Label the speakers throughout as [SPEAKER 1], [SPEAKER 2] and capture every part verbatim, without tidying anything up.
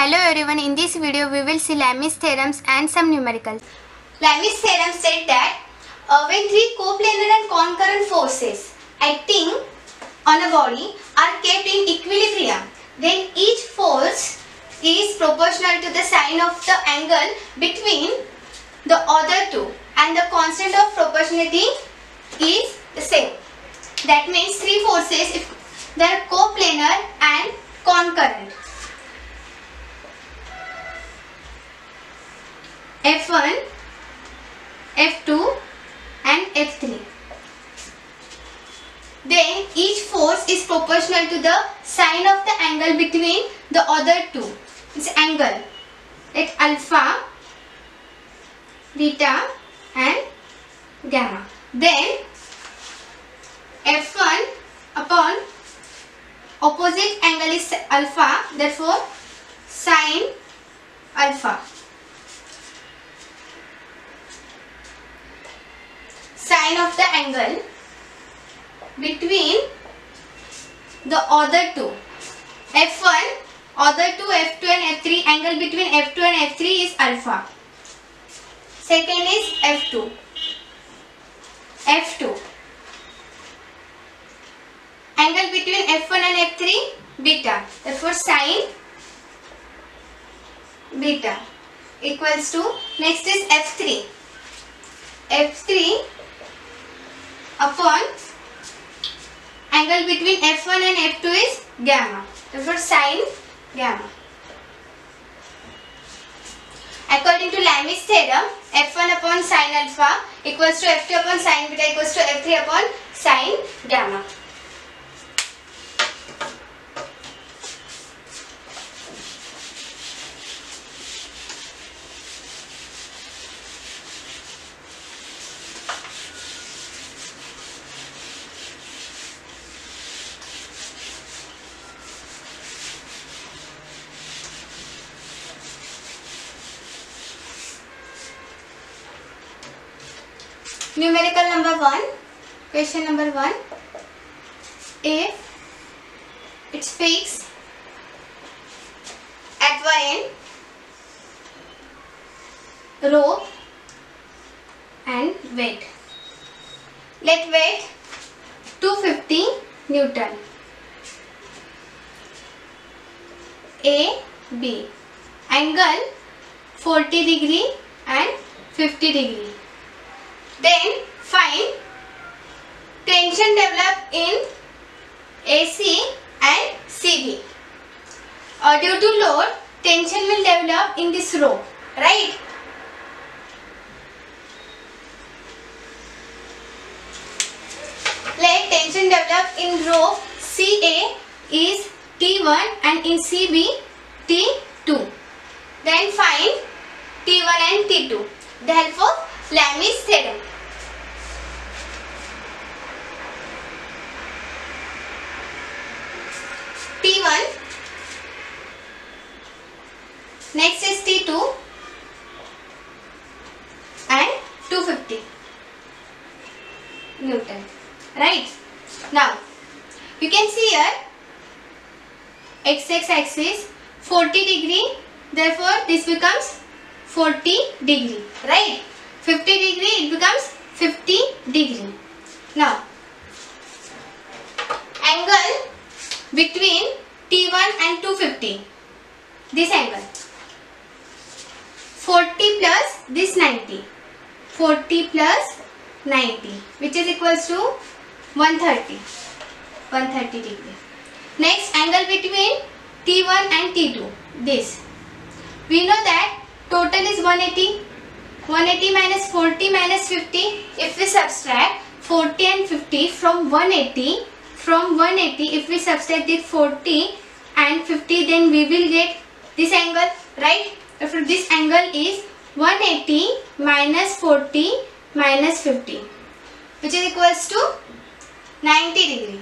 [SPEAKER 1] Hello everyone, in this video we will see Lami's theorems and some numericals.
[SPEAKER 2] Lami's theorem said that uh, when three coplanar and concurrent forces acting on a body are kept in equilibrium, then each force is proportional to the sine of the angle between the other two and the constant of proportionality is the same. That means three forces, if they are coplanar and concurrent, F one, F two and F three. Then each force is proportional to the sine of the angle between the other two. This angle, like alpha, beta and gamma. Then F one upon opposite angle is alpha, therefore sine alpha. Sine of the angle between the other two. F one, other two, F two and F three, angle between F two and F three is alpha. Second is F two. F two. Angle between F one and F three, beta. Therefore sine beta equals to, next is F three. F three upon angle between F one and F two is gamma. Therefore sine gamma. According to Lami's theorem, F one upon sine alpha equals to F two upon sine beta equals to F three upon sine gamma. Numerical number one, question number one. If it's fixed at one end, rope and weight. Let weight two hundred fifty Newton. A, B. Angle forty degree and fifty degree. Then find tension developed in A C and C B. Uh, due to load, tension will develop in this rope, right? Let tension develop in rope C A is T one and in C B T two. Then find T one and T two. The help of Lami's theorem. T one, next is T two and two hundred fifty Newton, right? Now you can see here x-x axis forty degree, therefore this becomes forty degree, right? fifty degree, it becomes fifty degree. Now angle between T one and two hundred fifty, this angle, forty plus this ninety, forty plus ninety, which is equals to one hundred thirty, one hundred thirty degree. Next angle between T one and T two, this. We know that total is one hundred eighty, one hundred eighty minus forty minus fifty. If we subtract forty and fifty from one hundred eighty, from one hundred eighty, if we subtract it forty and fifty, then we will get this angle, right? Therefore this angle is one hundred eighty minus forty minus fifty, which is equals to ninety degree.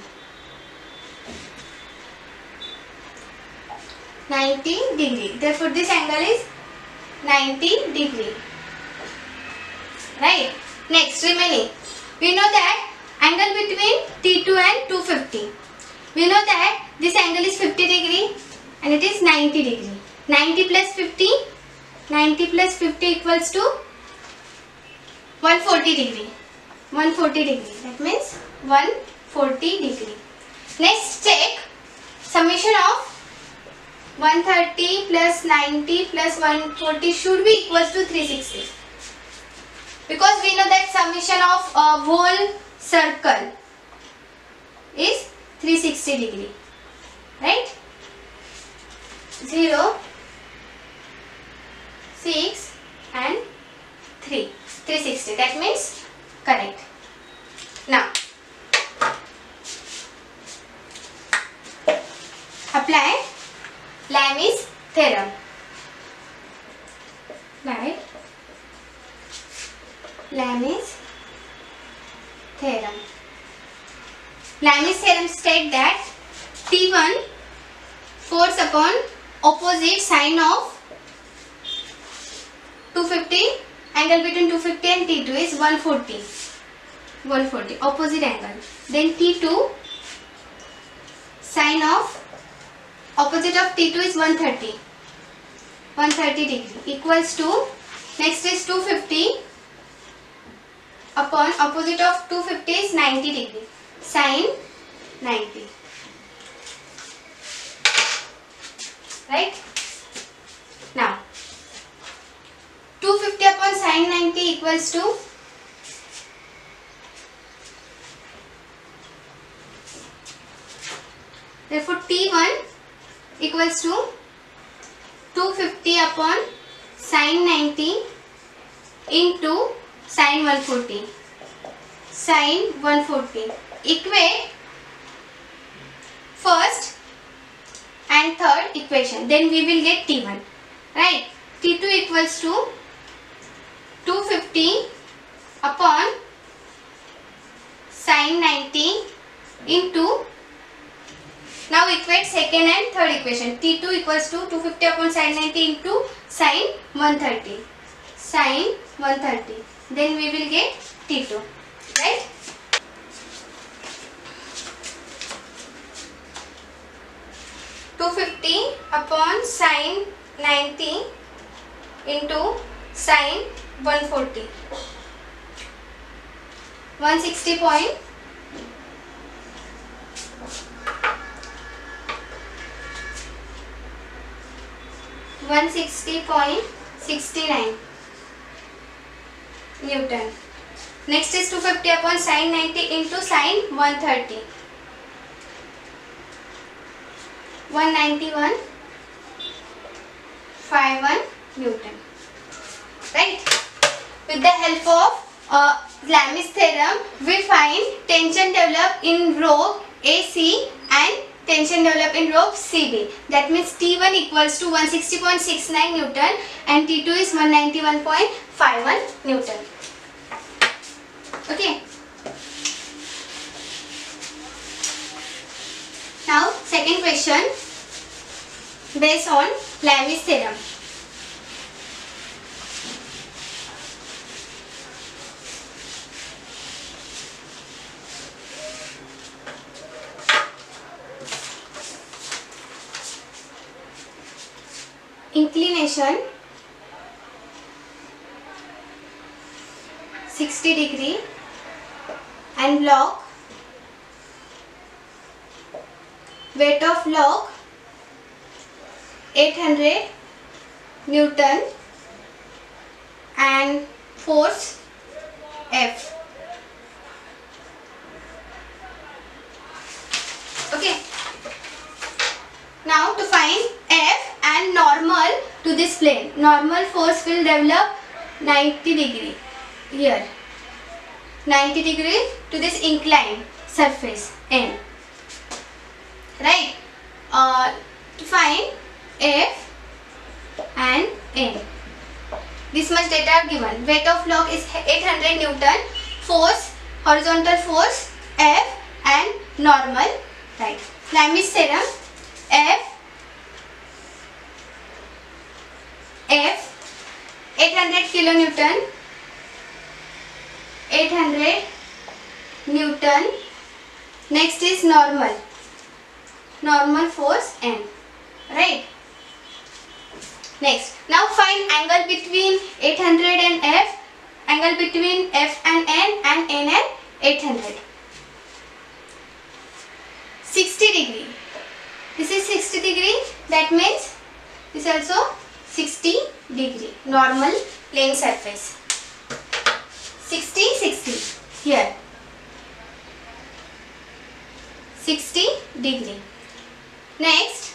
[SPEAKER 2] ninety degree. Therefore this angle is ninety degree, right? Next, remaining, we know that angle between T two and two hundred fifty. We know that this angle is fifty degree and it is ninety degree. ninety plus fifty. ninety plus fifty equals to one hundred forty degree. one hundred forty degree. That means one hundred forty degree. Next check summation of one hundred thirty plus ninety plus one hundred forty should be equals to three hundred sixty. Because we know that summation of a whole circle is three hundred sixty degree. Right? zero, six and three. three hundred sixty. That means correct. Now apply Lami's theorem. Right? Lami's theorem. Lami's theorem states that T one force upon opposite sine of two hundred fifty, angle between two hundred fifty and T two is one hundred forty. one hundred forty opposite angle. Then T two sine of opposite of T two is one hundred thirty. one hundred thirty degree equals to, next is two hundred fifty upon opposite of two hundred fifty is ninety degree. Sine ninety. Right? Now two hundred fifty upon sine ninety equals to therefore T one equals to two hundred fifty upon sine ninety into sine one hundred forty. Sine one hundred forty. Equate first and third equation. Then we will get T one. Right? T two equals to two hundred fifty upon sine ninety into, now equate second and third equation. T two equals to two hundred fifty upon sine ninety into sine one hundred thirty. Sine one hundred thirty. Then we will get T two. Right? two hundred fifty upon sine ninety into sine one hundred forty. one hundred sixty point one hundred sixty point six nine Newton. Next is two hundred fifty upon sine ninety into sine one hundred thirty. one hundred ninety-one point five one Newton. Right? With the help of uh, Lami's theorem, we find tension developed in row A C and tension developed in row C B. That means T one equals to one hundred sixty point six nine Newton and T two is one hundred ninety-one point five one Newton. Okay. Now second question based on Lami's theorem. Inclination sixty degree and block, weight of block eight hundred Newton and force F. Okay. Now to find F and normal to this plane. Normal force will develop ninety degree here. ninety degree to this inclined surface N. Right? Uh, to find F and N. This much data are given. Weight of block is eight hundred Newton. Force, horizontal force F and normal. Right. Lami's theorem. F F eight hundred kilonewton. eight hundred Newton. Next is normal. Normal force N. Right. Next, now find angle between eight hundred and F, angle between F and N, and N and eight hundred. sixty degree. This is sixty degree. That means this is also sixty degree. Normal plane surface. sixty, sixty. Here. sixty degree. Next,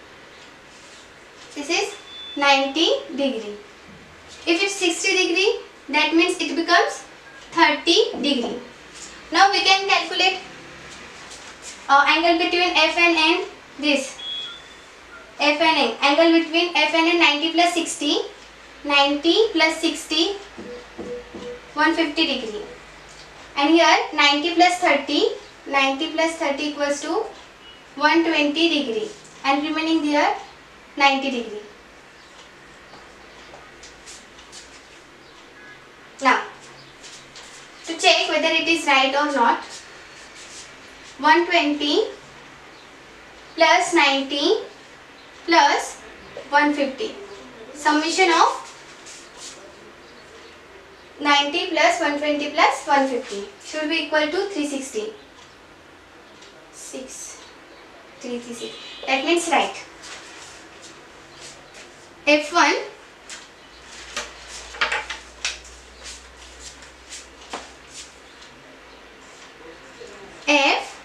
[SPEAKER 2] this is ninety degree. If it's sixty degree, that means it becomes thirty degree. Now we can calculate uh, angle between F and N. This F and N. Angle between F and N, ninety plus sixty. ninety plus sixty, one hundred fifty degree. And here ninety plus thirty. ninety plus thirty equals to one hundred twenty degree. And remaining here ninety degree. Now, to check whether it is right or not, one hundred twenty plus ninety plus one hundred fifty. Summation of ninety plus one hundred twenty plus one hundred fifty should be equal to three hundred sixty. six. three hundred thirty-six. That means right. F one F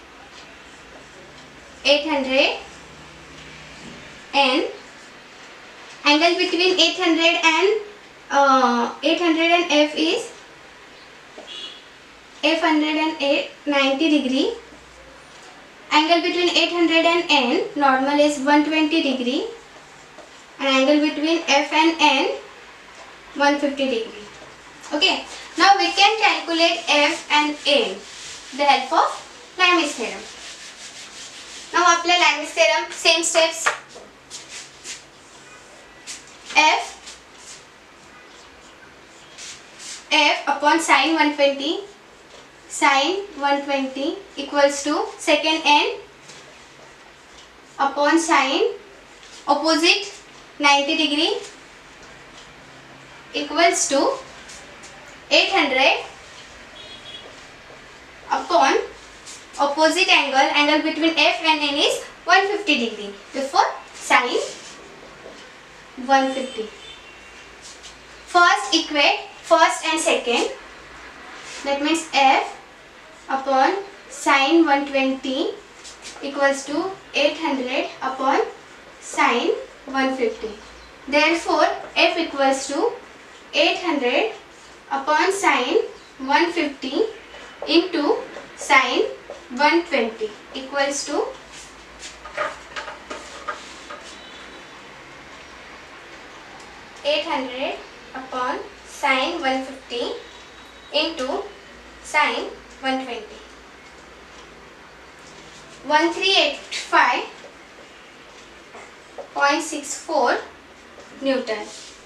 [SPEAKER 2] eight hundred and angle between eight hundred and uh, eight hundred and F is F one hundred eight, ninety degree. Angle between eight hundred and N normal is one hundred twenty degree, and angle between F and N one hundred fifty degree. Okay, now we can calculate F and N with the help of Lami's theorem. Now apply Lami's theorem, same steps. F F upon sine one hundred twenty, sine one hundred twenty equals to second N upon sine opposite ninety degree equals to eight hundred upon opposite angle, angle between F and N is one hundred fifty degree. Therefore sine one hundred fifty. First equate first and second. That means F upon sine one hundred twenty equals to eight hundred upon sine one hundred fifty. Therefore F equals to eight hundred upon sine one hundred fifty into sine one hundred twenty equals to eight hundred upon sine one hundred fifty into sine one hundred twenty. one three eight five point six four Newton.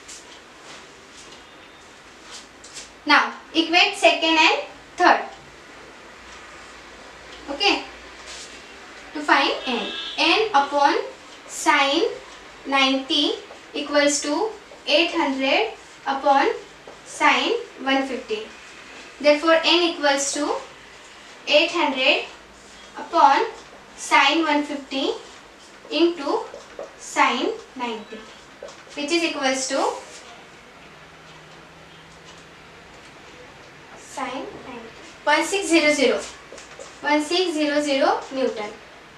[SPEAKER 2] Now equate second and third. Okay. To find N. N upon sine ninety equals to eight hundred upon sine one hundred fifty. Therefore N equals to eight hundred upon sine one hundred fifty into sine ninety, which is equals to sine ninety. sixteen hundred. sixteen hundred Newton.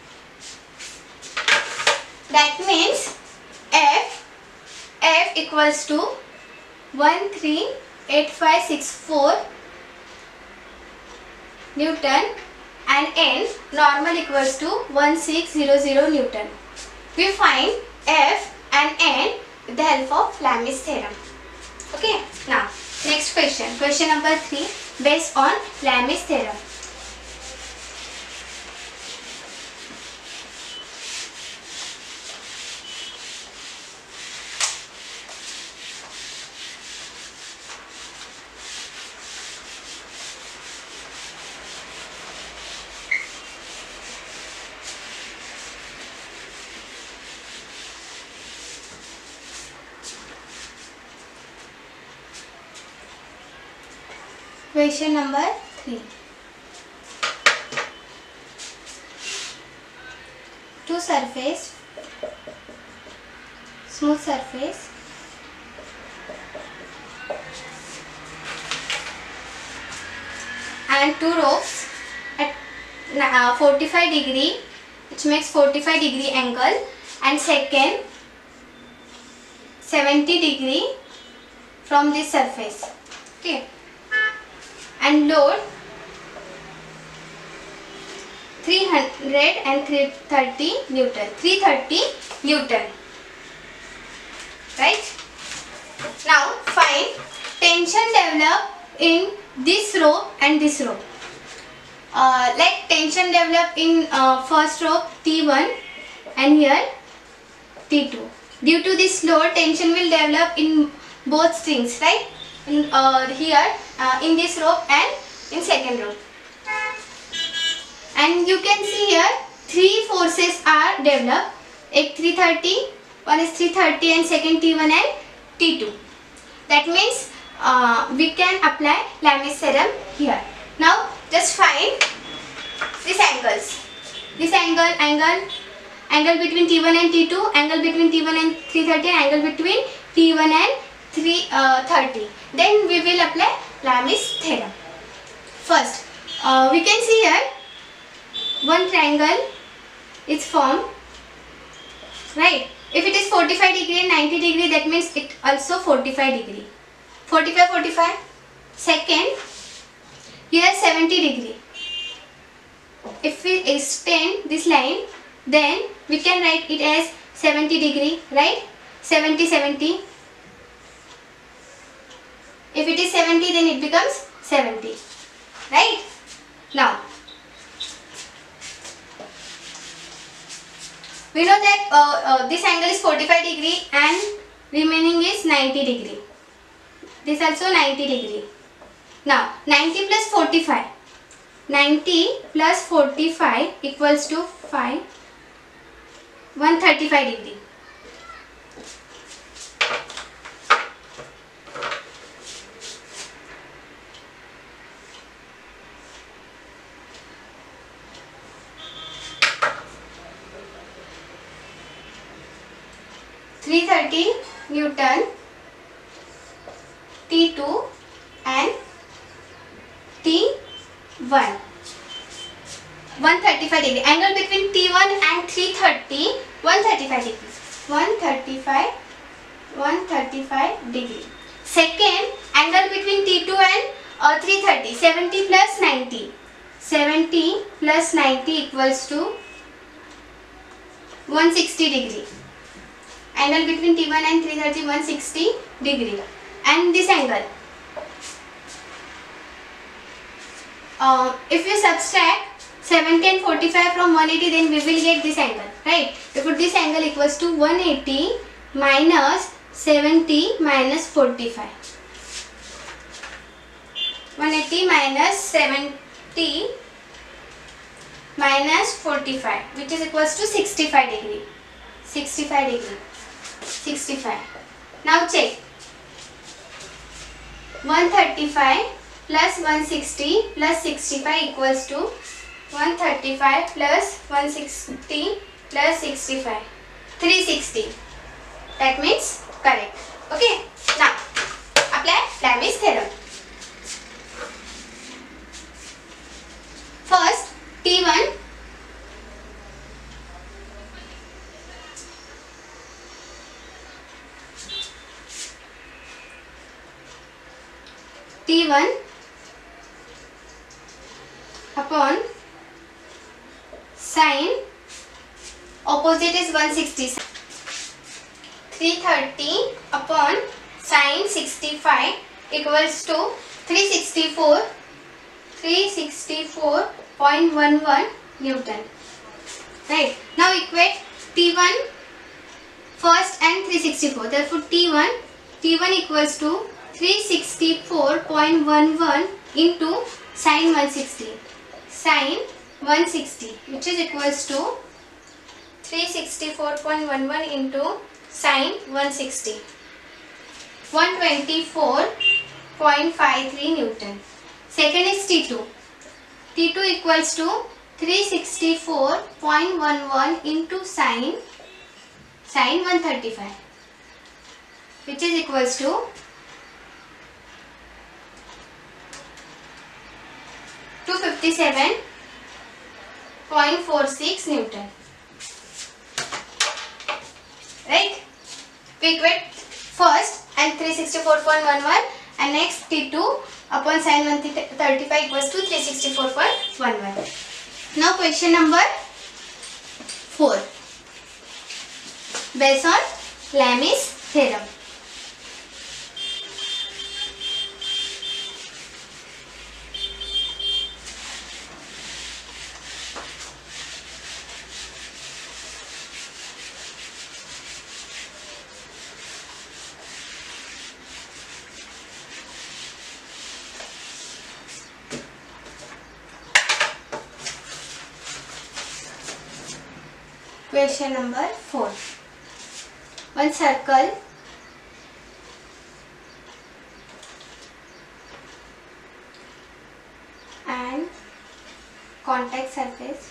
[SPEAKER 2] That means F F equals to one three eight five six four Newton and N normal equals to sixteen hundred Newton. We find F and N with the help of Lami's theorem. Okay. Now next question. Question number three based on Lami's theorem. Question number three. Two surface, smooth surface, and two ropes at uh, forty-five degree, which makes forty-five degree angle, and second seventy degree from this surface. Okay, and load three hundred and three thirty Newton. three thirty Newton. Right? Now find tension developed in this rope and this rope. Uh, let tension develop in uh, first rope T one and here T two. Due to this load, tension will develop in both strings, right? In uh, here uh, in this rope and in second rope. And you can see here three forces are developed. Ek three thirty, one is three thirty and second T one and T two. That means uh, we can apply Lami's theorem here. Now just find these angles. This angle, angle, angle between T one and T two, angle between T one and three thirty, and angle between T one and three thirty. Then we will apply Lami's theorem. First, uh, we can see here one triangle is formed, right? If it is forty-five degree and ninety degree, that means it also forty-five degree. forty-five, forty-five. Second, here seventy degree. If we extend this line, then we can write it as seventy degree, right? seventy, seventy. If it is seventy, then it becomes seventy, right? Now, we know that uh, uh, this angle is forty-five degree and remaining is ninety degree. This also ninety degree. Now, ninety plus forty-five. ninety plus forty-five equals to five. one hundred thirty-five degree. three thirty Newton, T two and T one. one hundred thirty-five degree. Angle between T one and three thirty, one hundred thirty-five degree. one hundred thirty-five, one hundred thirty-five degree. Second, angle between T two and uh, three thirty, seventy plus ninety. seventy plus ninety equals to one hundred sixty degree. Angle between T one and three thirty, one hundred sixty degree. And this angle, uh, if we subtract seventy and forty-five from one hundred eighty, then we will get this angle, right? Therefore, this angle equals to one hundred eighty minus seventy minus forty-five. one hundred eighty minus seventy minus forty-five, which is equals to sixty-five degree. sixty-five degree. sixty-five. Now check. one hundred thirty-five plus one hundred sixty plus sixty-five equals to one hundred thirty-five plus one hundred sixty plus sixty-five. three hundred sixty. That means correct. Okay. Now apply Lami's theorem. First, T one. T one upon sine, opposite is one hundred sixty. three hundred thirty upon sine sixty-five equals to three hundred sixty-four. three hundred sixty-four point one one Newton. Right. Now equate T one first and three hundred sixty-four. Therefore T one T one equals to three hundred sixty-four point one one into sine one hundred sixty. Sine one hundred sixty, which is equals to three hundred sixty-four point one one into sine one hundred sixty. one hundred twenty-four point five three Newton. Second is T two. T two equals to three hundred sixty-four point one one into sine sine one hundred thirty-five, which is equals to two hundred fifty-seven point four six Newton. Right? We equate first and three hundred sixty-four point one one, and next T two upon sine one hundred thirty-five equals to three hundred sixty-four point one one. Now question number four. Based on Lami's theorem. Question number four. One circle and contact surface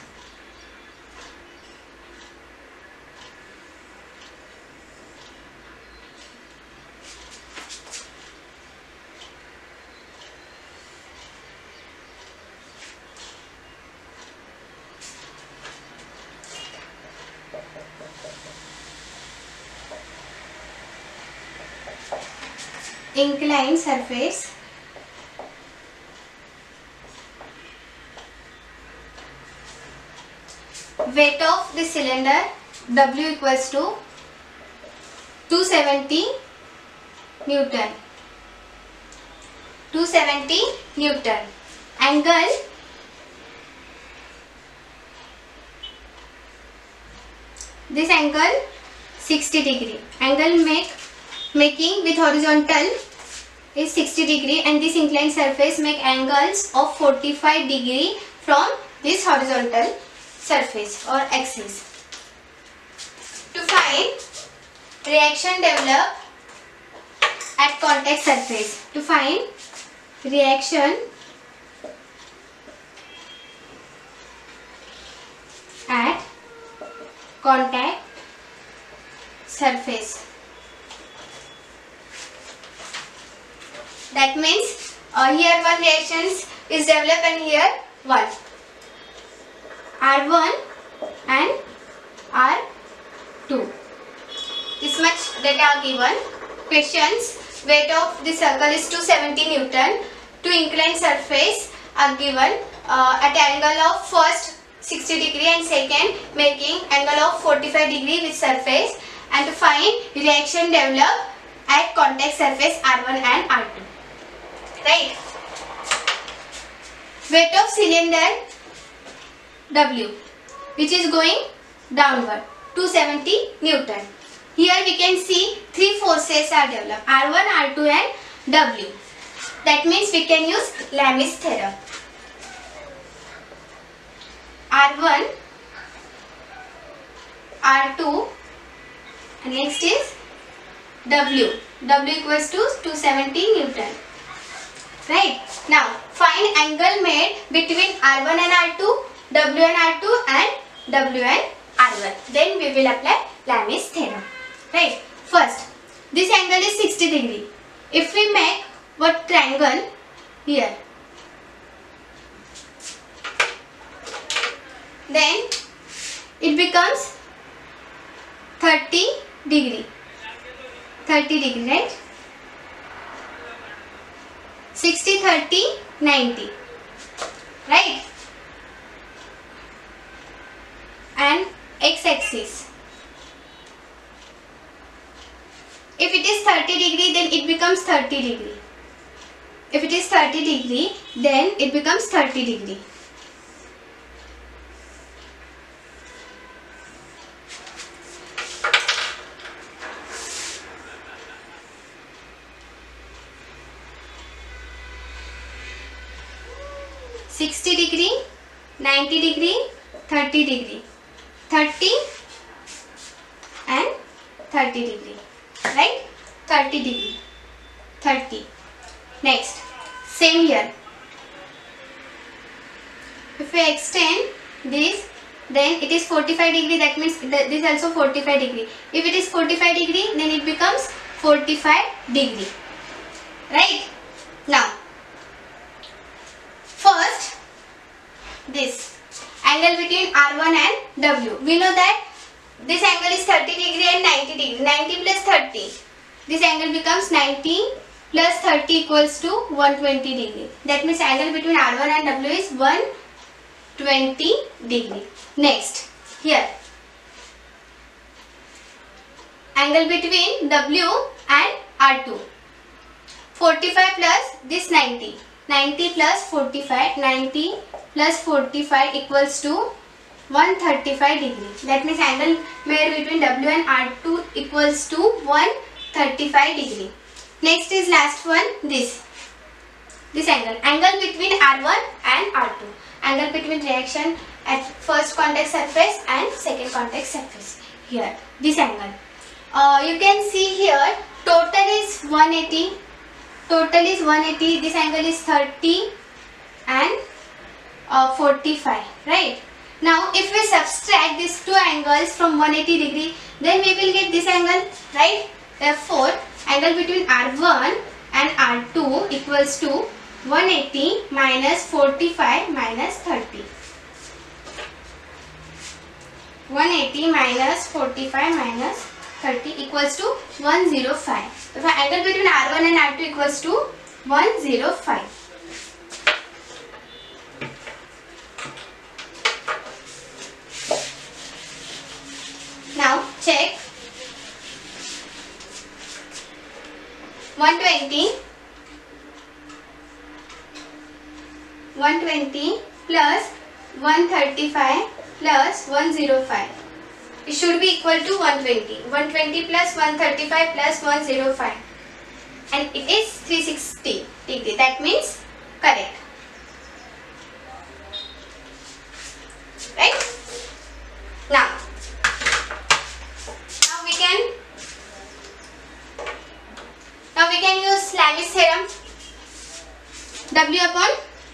[SPEAKER 2] inclined surface weight of the cylinder W equals to two hundred seventy Newton. two hundred seventy Newton. Angle this angle sixty degree. Angle make making with horizontal is sixty degree, and this inclined surface make angles of forty-five degree from this horizontal surface or axis. To find reaction developed at contact surface. To find reaction at contact surface. That means uh, here one reactions is developed and here one. R one and R two. This much data are given. Questions. Weight of the circle is two hundred seventy Newton. Two inclined surface are given uh, at angle of first sixty degree and second making angle of forty-five degree with surface, and to find reaction developed at contact surface R one and R two. Right? Weight of cylinder W, which is going downward, two hundred seventy Newton. Here we can see three forces are developed, R one, R two and W. That means we can use Lami's theorem. R one, R two, and next is W. W equals to two hundred seventy Newton. Right? Now find angle made between R one and R two, W and R two and W and R one. Then we will apply Lami's theorem. Right? First, this angle is sixty degree. If we make what triangle here, then it becomes thirty degree. thirty degree, right? sixty, thirty, ninety. Right? And x-axis. If it is thirty degree, then it becomes thirty degree. If it is thirty degree, then it becomes thirty degree. sixty degree, ninety degree, thirty degree. thirty and thirty degree. Right? thirty degree. thirty. Next, same here. if we extend this, then it is forty-five degree, that means this is also forty-five degree. If it is forty-five degree, then it becomes forty-five degree. Right? Now, first this angle between R one and W. We know that this angle is thirty degree and ninety degree. ninety plus thirty. This angle becomes ninety plus thirty equals to one hundred twenty degree. That means angle between R one and W is one hundred twenty degree. Next, here angle between W and R two. forty-five plus this ninety. ninety plus forty-five. ninety plus forty-five equals to one hundred thirty-five degree. That means angle made between W and R two equals to one hundred thirty-five degree. Next is last one, this. This angle. Angle between R one and R two. Angle between reaction at first contact surface and second contact surface. Here, this angle. Uh, you can see here, total is one hundred eighty. Total is one hundred eighty. This angle is thirty and uh, forty-five. Right? Now, if we subtract these two angles from one hundred eighty degree, then we will get this angle. Right? Therefore, angle between R one and R two equals to one hundred eighty minus forty-five minus thirty. one hundred eighty minus forty-five minus thirty equals to one hundred five. So, angle between R one and R two equals to one hundred five. Now, check. one hundred twenty. one hundred twenty plus one hundred thirty-five plus one hundred five. It should be equal to one hundred twenty. one hundred twenty plus one hundred thirty-five plus one hundred five. And it is three hundred sixty degree. That means correct. Right? Now, now we can now we can use Lami's theorem. W upon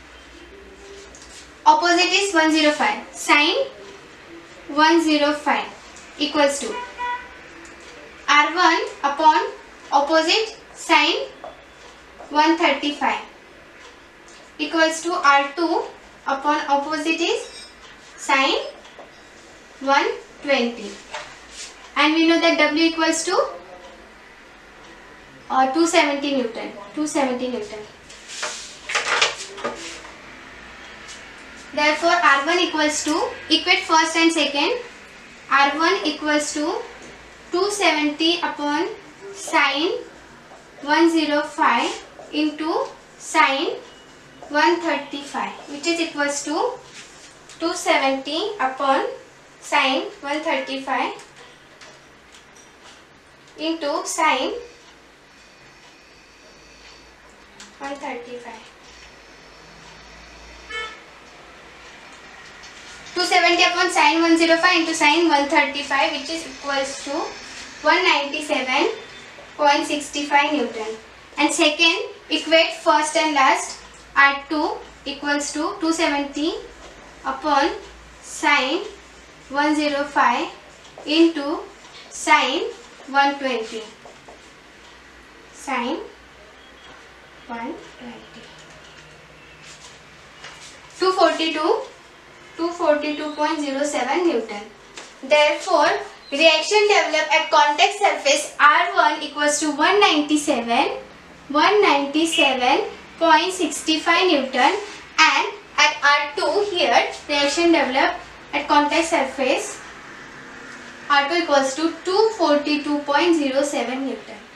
[SPEAKER 2] opposite is one hundred five. Sine one hundred five equals to R one upon opposite sine one hundred thirty-five equals to R two upon opposite is sine one hundred twenty. And we know that W equals to uh, two hundred seventy Newton. two hundred seventy Newton. Therefore, R one equals to, equate first and second, R one equals to two hundred seventy upon sine one hundred five into sine one hundred thirty-five, which is equals to two hundred seventy upon sine one hundred thirty-five into sine one hundred thirty-five. two hundred seventy upon sine one hundred five into sine one hundred thirty-five, which is equals to one hundred ninety-seven point six five Newton. And second, equate first and last. R two equals to two hundred seventy upon sine one hundred five into sine one hundred twenty. Sine one hundred twenty. two hundred forty-two. two hundred forty-two point zero seven Newton. Therefore, reaction developed at contact surface R one equals to one hundred ninety-seven point six five Newton, and at R two here reaction developed at contact surface R two equals to two hundred forty-two point zero seven Newton.